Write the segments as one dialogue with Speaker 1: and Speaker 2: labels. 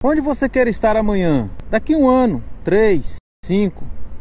Speaker 1: Onde você quer estar amanhã? Daqui um ano, 3, 5.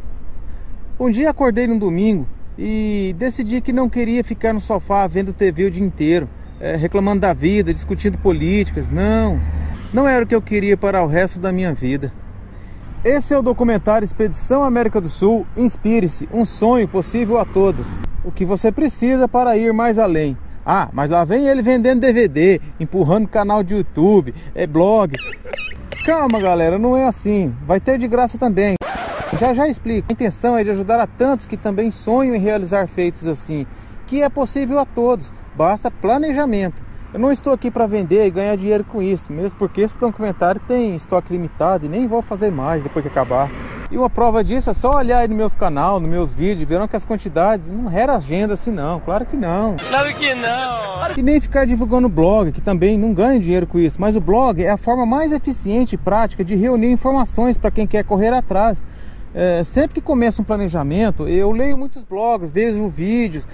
Speaker 1: Um dia acordei num domingo e decidi que não queria ficar no sofá vendo TV o dia inteiro, reclamando da vida, discutindo políticas. Não era o que eu queria para o resto da minha vida. Esse é o documentário Expedição América do Sul. Inspire-se, um sonho possível a todos. O que você precisa para ir mais além. Ah, mas lá vem ele vendendo DVD, empurrando canal de YouTube, blog. Calma, galera, não é assim. Vai ter de graça também. Já explico. A intenção é de ajudar a tantos que também sonham em realizar feitos assim, que é possível a todos, basta planejamento. Eu não estou aqui para vender e ganhar dinheiro com isso, mesmo porque esse documentário tem estoque limitado e nem vou fazer mais depois que acabar. E uma prova disso é só olhar aí no meu canal, nos meus vídeos, verão que as quantidades não era agenda assim não, claro que não.
Speaker 2: Claro que não!
Speaker 1: E nem ficar divulgando blog, que também não ganha dinheiro com isso, mas o blog é a forma mais eficiente e prática de reunir informações para quem quer correr atrás. Sempre que começa um planejamento, eu leio muitos blogs, vejo vídeos,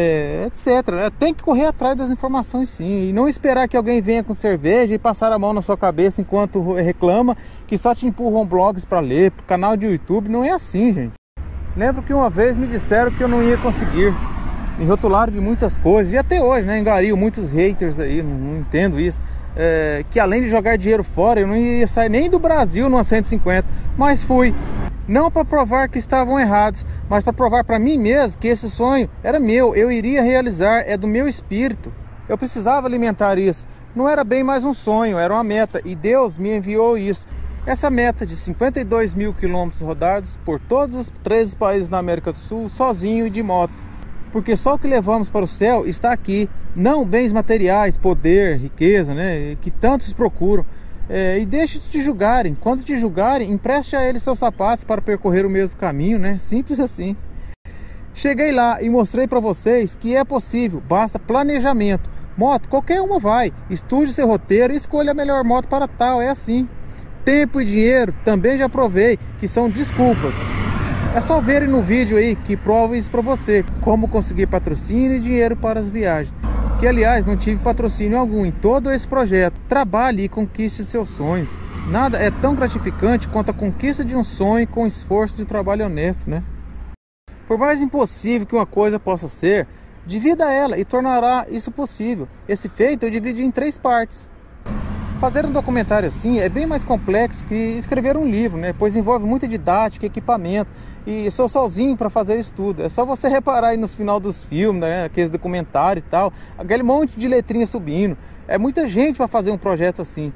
Speaker 1: etc. Tem que correr atrás das informações sim, e não esperar que alguém venha com cerveja e passar a mão na sua cabeça enquanto reclama que só te empurram blogs para ler, pro canal de YouTube. Não é assim, gente. Lembro que uma vez me disseram que eu não ia conseguir, me rotularam de muitas coisas, e até hoje, né, engario muitos haters aí, não entendo isso. Que além de jogar dinheiro fora, eu não iria sair nem do Brasil numa 150, mas fui. Não para provar que estavam errados, mas para provar para mim mesmo que esse sonho era meu, eu iria realizar, é do meu espírito. Eu precisava alimentar isso. Não era bem mais um sonho, era uma meta, e Deus me enviou isso. Essa meta de 52 mil quilômetros rodados por todos os 13 países da América do Sul, sozinho e de moto. Porque só o que levamos para o céu está aqui, não bens materiais, poder, riqueza, né, que tantos procuram. E deixe de te julgarem. Quando te julgarem, empreste a eles seus sapatos para percorrer o mesmo caminho, né? Simples assim. Cheguei lá e mostrei para vocês que é possível, basta planejamento. Moto, qualquer uma vai. Estude seu roteiro e escolha a melhor moto para tal, é assim. Tempo e dinheiro, também já provei que são desculpas. É só verem no vídeo aí que provo isso para você, como conseguir patrocínio e dinheiro para as viagens. Que aliás não tive patrocínio algum em todo esse projeto. Trabalhe e conquiste seus sonhos. Nada é tão gratificante quanto a conquista de um sonho com esforço de trabalho honesto, né? Por mais impossível que uma coisa possa ser, divida ela e tornará isso possível. Esse feito eu dividi em 3 partes. Fazer um documentário assim é bem mais complexo que escrever um livro, né? Pois envolve muita didática e equipamento. E sou sozinho para fazer isso tudo. É só você reparar aí nos final dos filmes, né? Aqueles documentários e tal, aquele monte de letrinha subindo. É muita gente para fazer um projeto assim.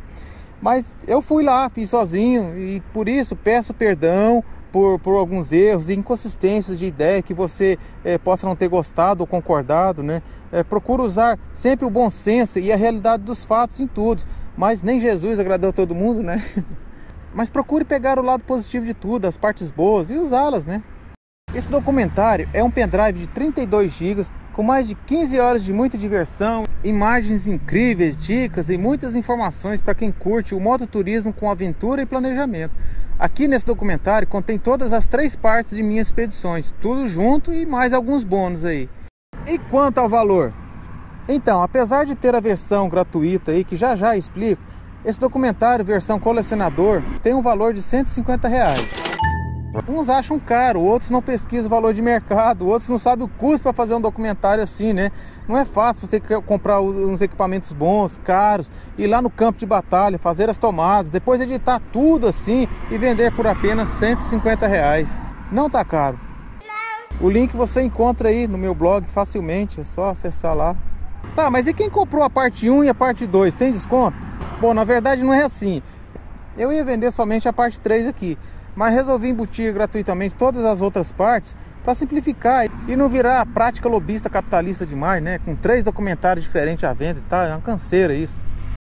Speaker 1: Mas eu fui lá, fiz sozinho, e por isso peço perdão por alguns erros e inconsistências de ideia que você possa não ter gostado ou concordado, né? Procuro usar sempre o bom senso e a realidade dos fatos em tudo, mas nem Jesus agradou a todo mundo, né? Mas procure pegar o lado positivo de tudo, as partes boas, e usá-las, né? Esse documentário é um pendrive de 32 GB com mais de 15 horas de muita diversão, imagens incríveis, dicas e muitas informações para quem curte o mototurismo com aventura e planejamento. Aqui nesse documentário contém todas as 3 partes de minhas expedições, tudo junto e mais alguns bônus aí. E quanto ao valor? Então, apesar de ter a versão gratuita aí, que já explico, esse documentário, versão colecionador, tem um valor de R$150. Uns acham caro, outros não pesquisam o valor de mercado, outros não sabem o custo para fazer um documentário assim, né? Não é fácil você comprar uns equipamentos bons, caros, ir lá no campo de batalha, fazer as tomadas, depois editar tudo assim e vender por apenas R$150. Não tá caro. O link você encontra aí no meu blog facilmente, é só acessar lá. Tá, mas e quem comprou a parte 1 e a parte 2, tem desconto? Bom, na verdade não é assim. Eu ia vender somente a parte 3 aqui, mas resolvi embutir gratuitamente todas as outras partes para simplificar e não virar prática lobista capitalista demais, né? Com 3 documentários diferentes à venda e tal, é uma canseira isso.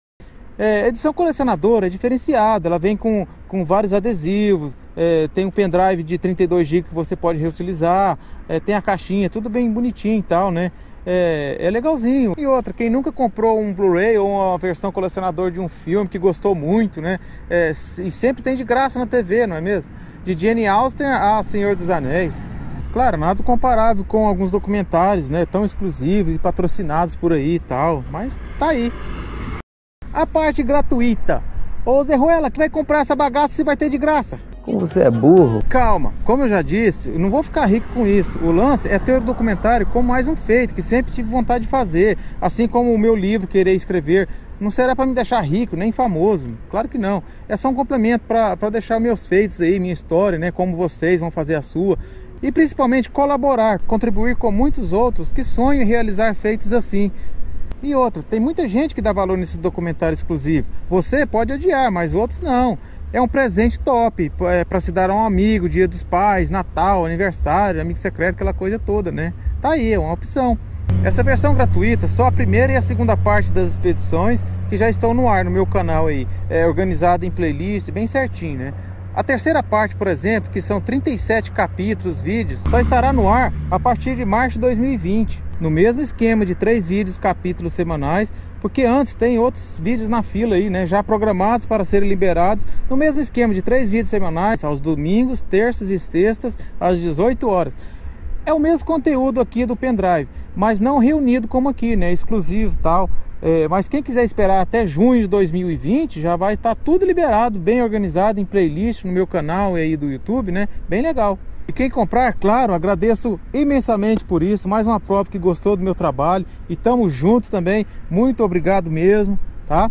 Speaker 1: Edição colecionadora é diferenciada, ela vem com vários adesivos, tem um pendrive de 32 GB que você pode reutilizar, tem a caixinha, tudo bem bonitinho e tal, né? É legalzinho. E outra, quem nunca comprou um Blu-ray ou uma versão colecionador de um filme que gostou muito, né? E sempre tem de graça na TV, não é mesmo? De Jane Austen a Senhor dos Anéis. Claro, nada comparável com alguns documentários, né? Tão exclusivos e patrocinados por aí e tal, mas tá aí. A parte gratuita. Ô Zé Ruela, que vai comprar essa bagaça se vai ter de graça?
Speaker 2: Como você é burro.
Speaker 1: Calma, como eu já disse, eu não vou ficar rico com isso. O lance é ter o documentário como mais um feito, que sempre tive vontade de fazer. Assim como o meu livro, querer escrever. Não será para me deixar rico, nem famoso. Claro que não. É só um complemento para deixar meus feitos aí, minha história, né? Como vocês vão fazer a sua. E principalmente colaborar, contribuir com muitos outros que sonham em realizar feitos assim. E outra, tem muita gente que dá valor nesse documentário exclusivo. Você pode odiar, mas outros não. É um presente top, para se dar a um amigo, Dia dos Pais, Natal, aniversário, amigo secreto, aquela coisa toda, né? Tá aí, é uma opção. Essa versão gratuita, só a primeira e a segunda parte das expedições que já estão no ar no meu canal aí, organizada em playlist, bem certinho, né? A terceira parte, por exemplo, que são 37 capítulos, vídeos, só estará no ar a partir de março de 2020, no mesmo esquema de 3 vídeos, capítulos semanais, porque antes tem outros vídeos na fila aí, né, já programados para serem liberados, no mesmo esquema de 3 vídeos semanais, aos domingos, terças e sextas, às 18 horas. É o mesmo conteúdo aqui do pendrive, mas não reunido como aqui, né, exclusivo e tal. Mas quem quiser esperar até junho de 2020, já vai estar tudo liberado, bem organizado em playlist no meu canal e aí do YouTube, né? Bem legal. E quem comprar, claro, agradeço imensamente por isso. Mais uma prova que gostou do meu trabalho. E tamo junto também. Muito obrigado mesmo, tá?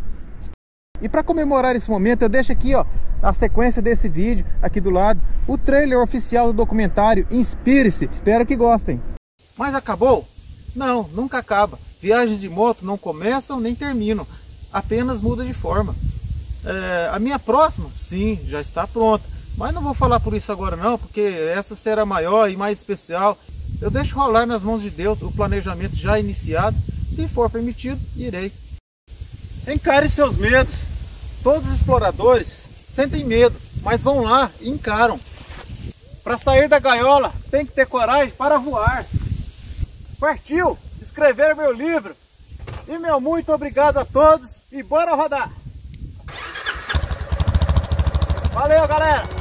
Speaker 1: E para comemorar esse momento, eu deixo aqui, ó, a sequência desse vídeo aqui do lado, o trailer oficial do documentário Inspire-se. Espero que gostem. Mas acabou? Não, nunca acaba. Viagens de moto não começam nem terminam, apenas muda de forma. A minha próxima, sim, já está pronta. Mas não vou falar por isso agora não, porque essa será maior e mais especial. Eu deixo rolar nas mãos de Deus o planejamento já iniciado. Se for permitido, irei. Encare seus medos. Todos os exploradores sentem medo, mas vão lá e encaram. Para sair da gaiola, tem que ter coragem para voar. Partiu escrever meu livro. E meu muito obrigado a todos e bora rodar. Valeu, galera!